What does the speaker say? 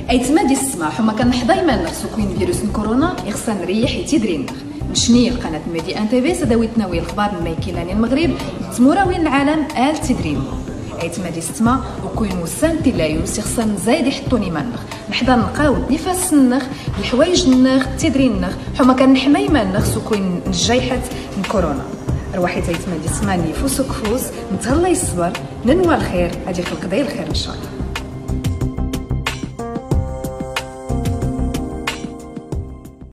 ايتما دي السما حما كنحضا يما خصو كوين فيروس كورونا يخصنا نريح يتيدرين نشني القناه ميدي ان تي في سداويتنا ويا الاخبار ما كاينين المغرب تموراوين العالم ال تدرين ايتما دي السما وكوين وسان تيلايوس يخصنا نزايد يحطوني منخ نحضر نلقاو نفس النخ الحوايج النخ تدرين النخ حما كنحمى يما نخ كوين نجايحه كورونا رواحي تايتما دي السما نفوس كفوس نتهلا يصبر ننوى الخير غادي يخلق داير الخير ان شاء الله.